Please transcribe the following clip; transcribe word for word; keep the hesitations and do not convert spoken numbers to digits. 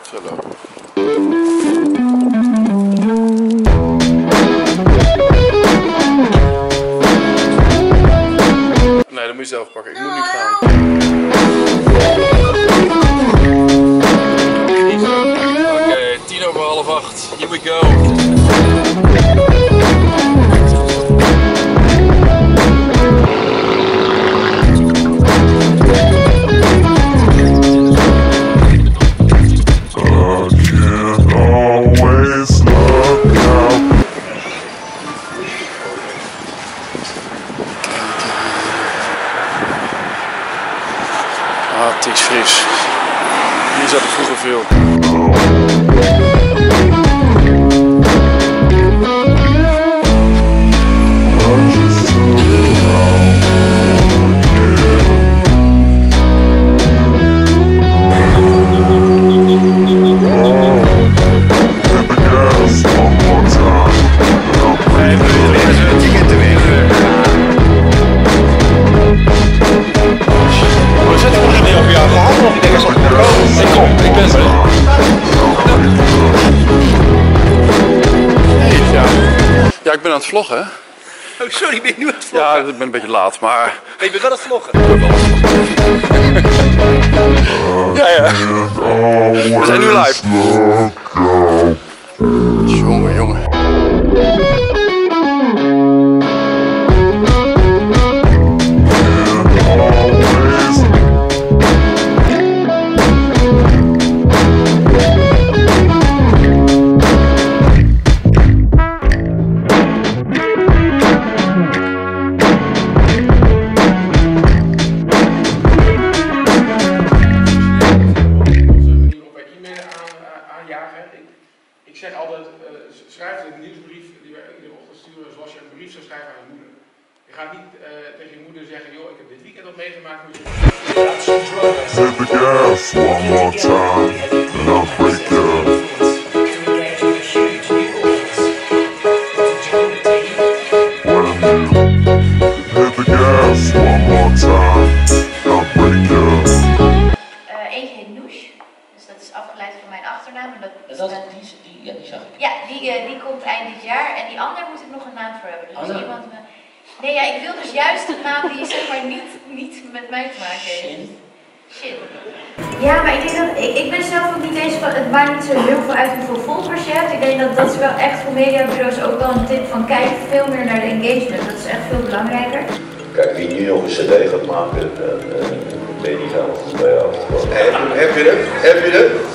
trillen. Nee, dat moet je zelf pakken. Ik moet niet gaan. Oké, okay, tien over half acht. Here we go. Ah, het is fris. Hier zat ik vroeger veel. Ja, ik ben aan het vloggen. Oh, sorry, ben je nu aan het vloggen? Ja, ik ben een beetje laat, maar... Nee, je bent wel aan het vloggen. Ja, ja. We zijn nu live. Jongen, jongen. Ik zeg altijd, uh, schrijf een nieuwsbrief die wij iedere ochtend sturen zoals je een brief zou schrijven aan je moeder. Je gaat niet uh, tegen je moeder zeggen, joh, ik heb dit weekend nog meegemaakt. Moet je... Hit the gas one more time, and I'll break you. When you hit the gas one more time, I'll break you. Uh, eentje heet Noes, dus dat is afgeleid van mijn achternaam. En dat, En dat, die, die, ja, die zag ik. Ja, die, uh, die komt eind dit jaar en die andere moet ik nog een naam voor hebben. Dus Anna? iemand me... Nee, ja, ik wil dus juist een naam die zeg maar niet, niet met mij te maken heeft. Shin? Shin. Ja, maar ik denk dat, ik, ik ben zelf ook niet eens van, het maakt niet zo heel veel uit hoeveel volgers je hebt. Ik denk dat dat is wel echt voor mediabureaus ook wel een tip van kijk veel meer naar de engagement. Dat is echt veel belangrijker. Kijk, wie nu nog een cd gaat maken, dan ben je niet helemaal goed bij jou. Heb je het? Heb je het?